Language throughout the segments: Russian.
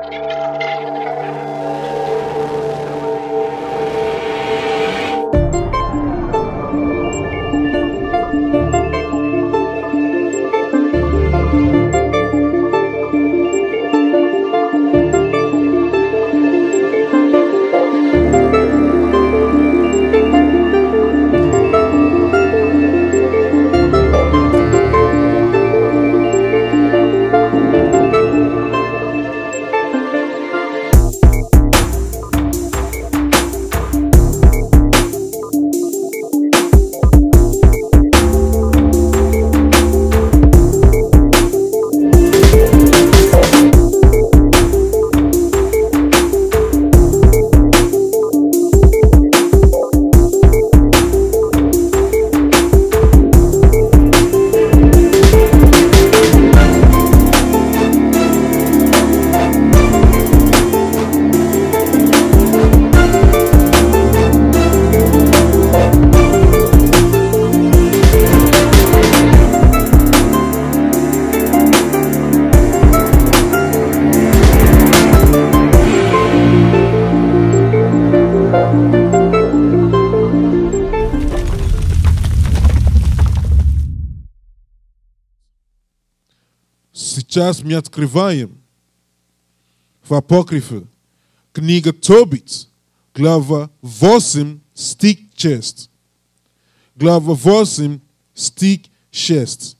Сейчас мы открываем в Апокрифе книга Тобит, глава 8, стих 6. Глава 8, стих 6.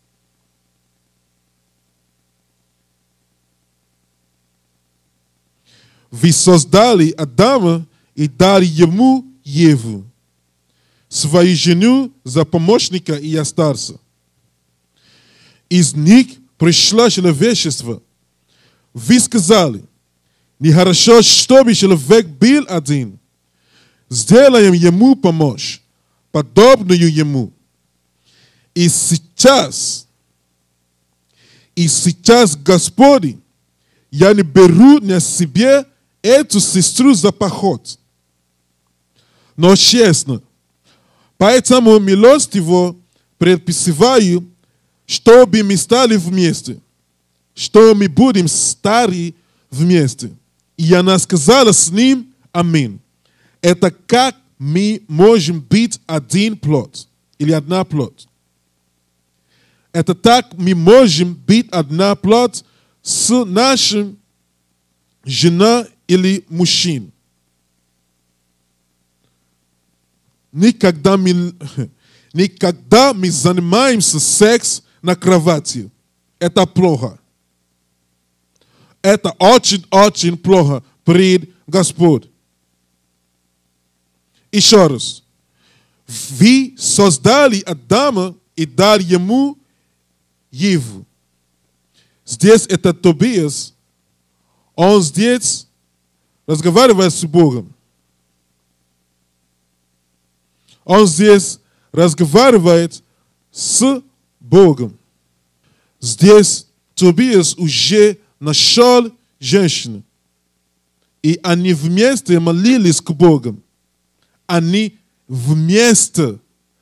Вы создали Адама и дали ему Еву, свою жену за помощника и старца. Из них пришло человечество. Вы сказали, нехорошо, чтобы человек был один. Сделаем ему помощь, подобную ему. И сейчас, Господи, я не беру на себе эту сестру за поход. Но честно, поэтому милостиво предписываю, чтобы мы стали вместе, что мы будем стары вместе. И она сказала с ним аминь. Это как мы можем быть один плод или одна плод. Это так мы можем быть одна плод с нашим жена или мужчиной. Никогда мы занимаемся сексом на кровати. Это плохо. Это очень-очень плохо пред Господь. Еще раз. Вы создали Адама и дали ему Еву. Здесь это Тобиас. Он здесь разговаривает с Богом. Он здесь разговаривает с Богом. Здесь Тобиас уже нашел женщину. И они вместе молились к Богу. Они вместе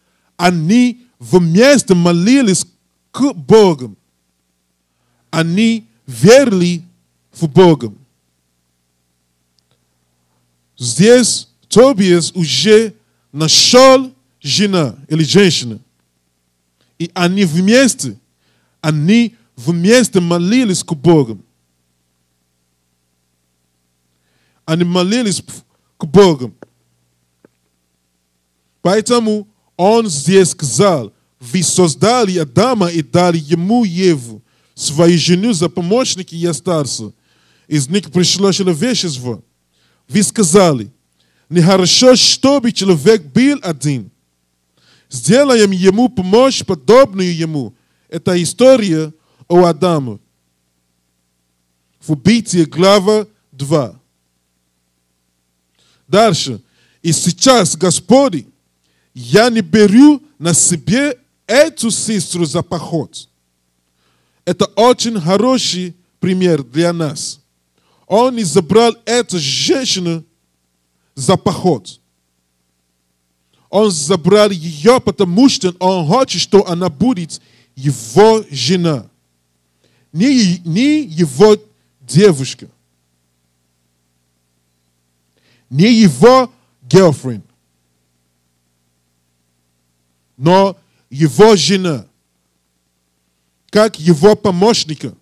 молились к Богу. Они верили в Бога. Здесь Тобиас уже нашел жена или женщину. И они вместе молились к Богу. Они молились к Богу. Поэтому он здесь сказал, вы создали Адама и дали ему Еву, свою жену за помощника и старца. Из них пришло человечество. Вы сказали, нехорошо, чтобы человек был один. Сделаем ему помощь, подобную ему. Это история о Адаме. В Бытие, глава 2. Дальше. И сейчас, Господи, я не беру на себе эту сестру за поход. Это очень хороший пример для нас. Он не забрал эту женщину за поход. Он забрал ее, потому что он хочет, что она будет его жена. Не его девушка. Не его girlfriend, но его жена, как его помощника.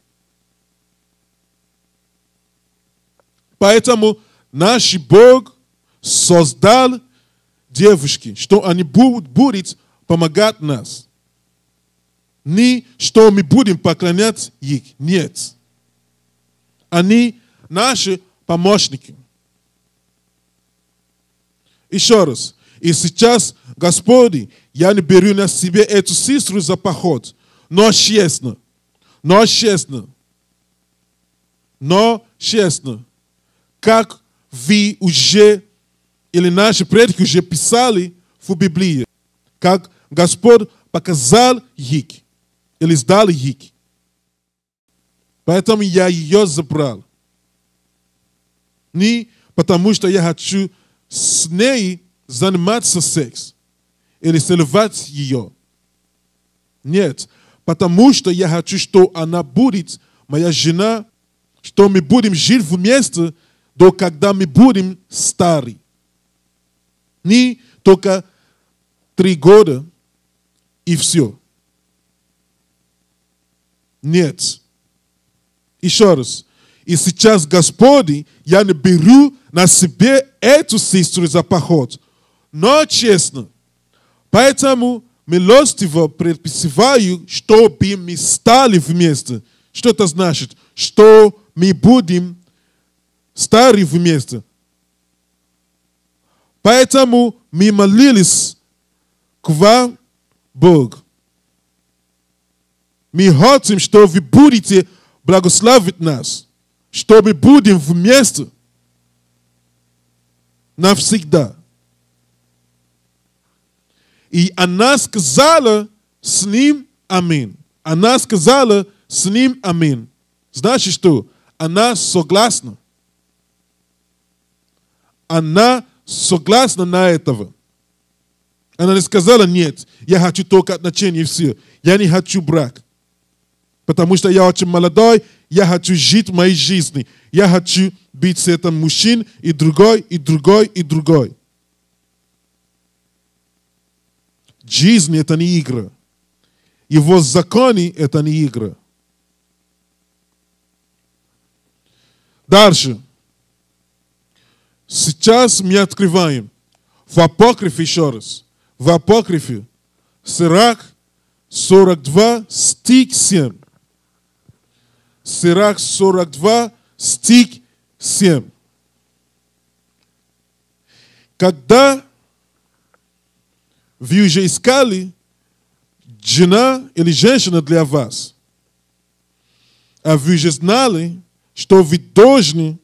Поэтому наш Бог создал девушки, что они будут помогать нас. Не что мы будем поклонять их. Нет. Они наши помощники. Еще раз. И сейчас, Господи, я не беру на себе эту сестру за поход. Но честно, как вы уже, или наши предки уже писали в Библии, как Господь показал их, или сдал их. Поэтому я ее забрал. Не потому, что я хочу с ней заниматься сексом, или целовать ее. Нет, потому что я хочу, что она будет моя жена, что мы будем жить вместе, до когда мы будем стары. Не только 3 года и все. Нет. Еще раз. И сейчас, Господи, я не беру на себе эту сестру за поход. Но честно. Поэтому милостиво предписываю, чтобы мы стали вместе. Что это значит? Что мы будем стары вместе. Поэтому мы молились к вам, Бог. Мы хотим, что вы будете благословить нас, что мы будем вместе навсегда. И она сказала с ним аминь. Она сказала с ним аминь. Значит, что? Она согласна. Она согласна на этого. Она не сказала, нет, я хочу только отношения и все. Я не хочу брак. Потому что я очень молодой, я хочу жить моей жизнью. Я хочу быть с этим мужчиной и другой, и другой, и другой. Жизнь – это не игра. Его законы – это не игра. Дальше. Сейчас мы открываем в Апокрифе еще раз. В Апокрифе Сирах 42, стих 7. Сирах 42, стих 7. Когда вы уже искали жена или женщина для вас, а вы уже знали, что вы должны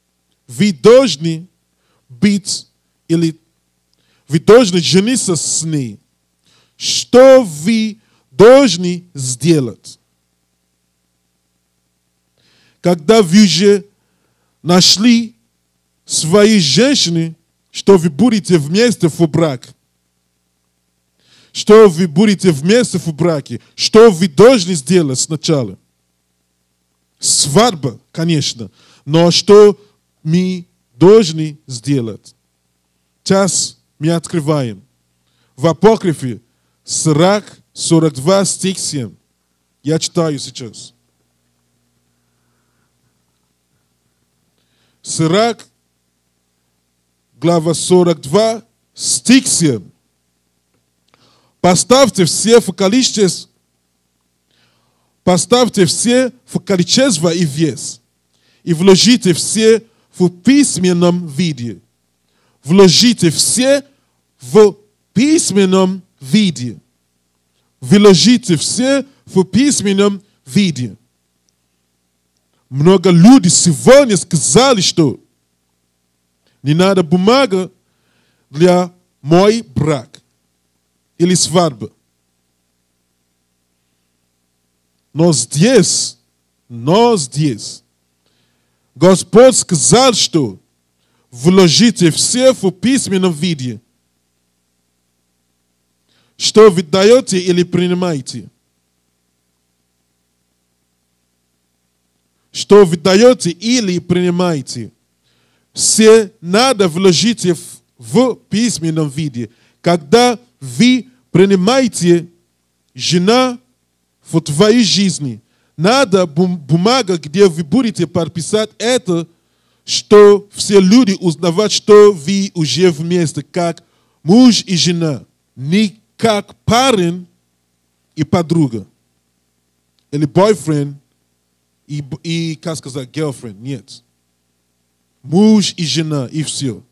быть, или вы должны жениться с ней, что вы должны сделать? Когда вы уже нашли свои женщины, что вы будете вместе в брак, что вы будете вместе в браке, что вы должны сделать сначала? Свадьба, конечно, но что мы должны сделать? Сейчас мы открываем. В Апокрифе Сирах 42, стих 7. Я читаю сейчас. Сирах, глава 42, стих 7. Поставьте все в количество и вес, и вложите все в письменном виде. Вложите все в письменном виде. Вложите все в письменном виде. Много людей сегодня сказали, что не надо бумага для мой брак или свадьбы. Но здесь Господь сказал, что вложите все в письменном виде. Что вы даете или принимаете? Что вы даете или принимаете? все надо вложить в письменном виде. Когда вы принимаете жена в твоей жизни, надо бумага, где вы будете подписать это, что все люди узнавать, что вы уже вместе, как муж и жена, не как парень и подруга. Или boyfriend и, как сказать, girlfriend. Нет. Муж и жена, и все.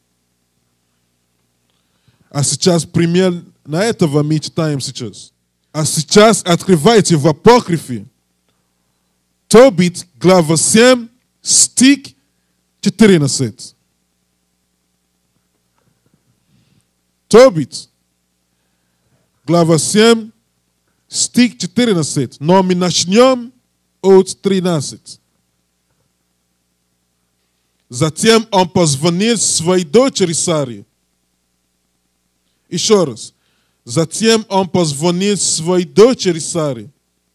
А сейчас пример на этого мы читаем сейчас. А сейчас открывайте в Апокрифе Тобит, глава 7, стих 14. Тобит, глава 7, стих 14. Но мы начнем от 13. Затем он позвонил своей дочери Саре. Еще раз. Затем он позвонил своей дочери Саре.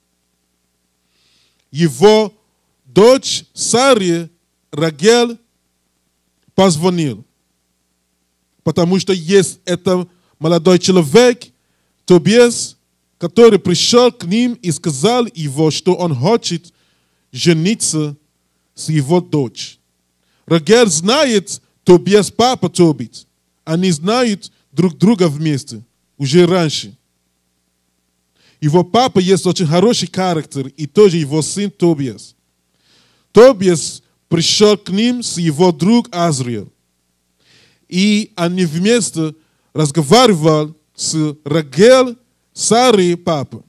Его дочь Саре, Рагель, позвонил. Потому что есть это молодой человек, Тобиас, который пришел к ним и сказал его, что он хочет жениться с его дочерью. Рагель знает Тобиас папа Тобит. Они знают друг друга вместе, уже раньше. Его папа есть очень хороший характер, и тоже его сын Тобиас. Тобиас пришел к ним с его другом Азриэл. И они вместе разговаривали с Рагель, Сарой папа.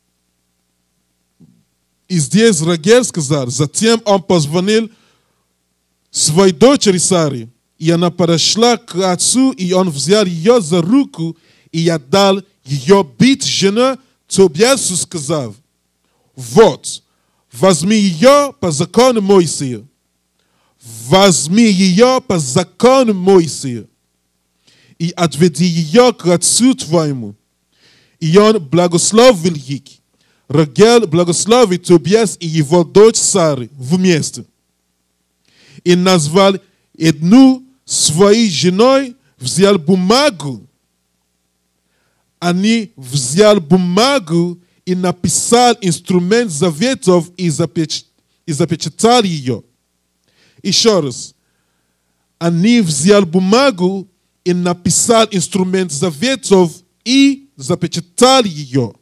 И здесь Рагель сказал, затем он позвонил своей дочери Саре, и она подошла к отцу, и он взял ее за руку, и отдал ее быть женой Тобиасу, сказав, вот, возьми ее по закону Моисея. Возьми ее по закону Моисея и отведи ее к отцу твоему. И он благословил их. Рагель благословил Тобиас и его дочь Сары вместе. И назвал одну своей женой, взял бумагу. Они взяли бумагу и написал инструмент заветов и запечатали ее. Еще раз. Они взяли бумагу и написал инструмент заветов и запечатали ее.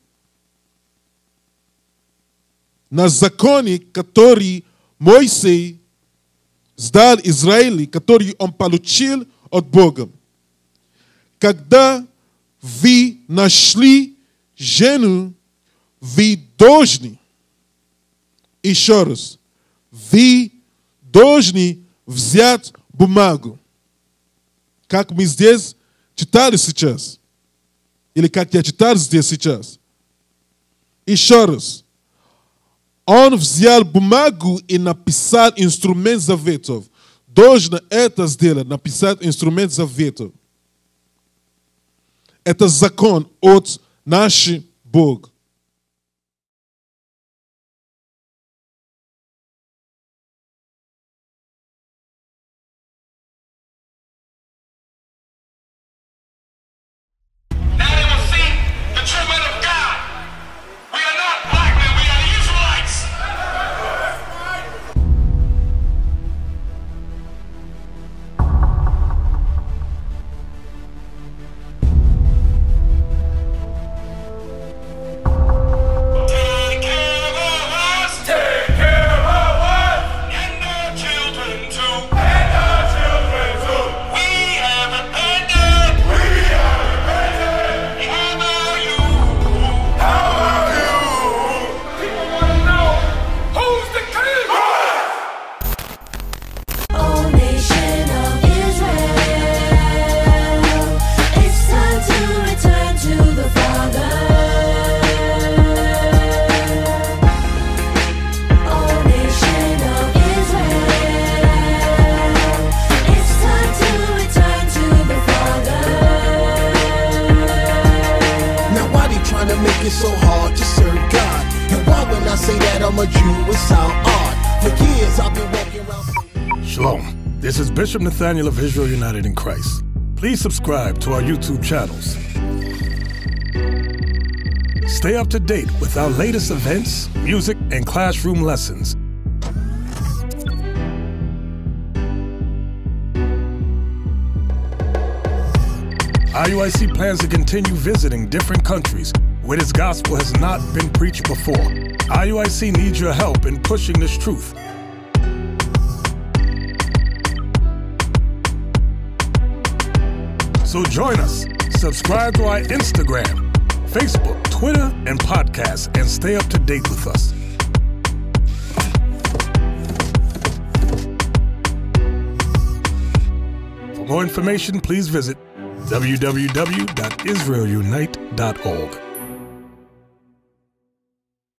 На законе, который Моисей сдал Израилю, который он получил от Бога. Когда вы нашли жену, вы должны, еще раз, вы должны взять бумагу. Как мы здесь читали сейчас. Или как я читал здесь сейчас. Еще раз. Он взял бумагу и написал инструмент заветов. Должен это сделать, написать инструмент заветов. Это закон от нашего Бога. This is Bishop Nathaniel of Israel United in Christ. Please subscribe to our YouTube channels. Stay up to date with our latest events, music, and classroom lessons. IUIC plans to continue visiting different countries where this gospel has not been preached before. IUIC needs your help in pushing this truth. So join us. Subscribe to our Instagram, Facebook, Twitter, and podcast, and stay up to date with us. For more information, please visit www.israelunite.org.